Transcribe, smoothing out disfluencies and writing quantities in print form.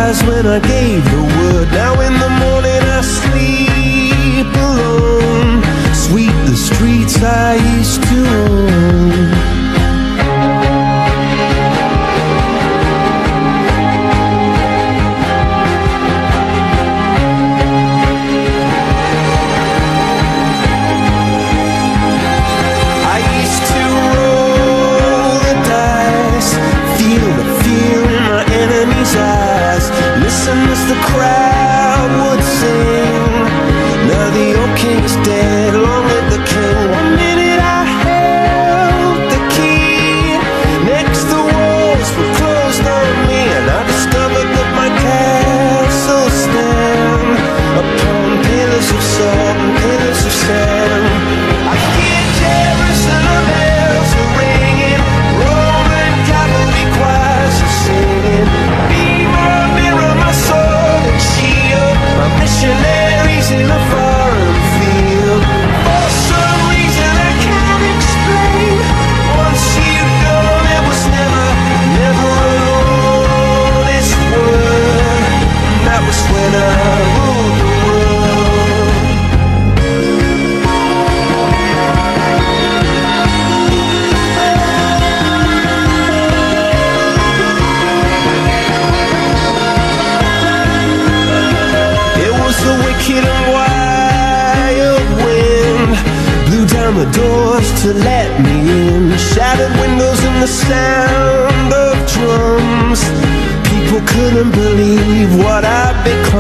eyes when I gave the word. Now in the morning I sleep alone. Sweep the streets I used to own. Listen as the crowd would sing. Now the old king's dead, long live the king. One minute I held the key. Next the walls were closed on me, and I discovered that my castle stand upon pillars of salt and pillars of sand. I hear Jerusalem bells are ringing, Roman cavalry choirs are singing. Missionaries in a foreign field. For some reason I can't explain. Once you go, there was never alone. This word, and that was when I ruled the the wicked and wild wind blew down the doors to let me in. Shattered windows and the sound of drums. People couldn't believe what I'd become.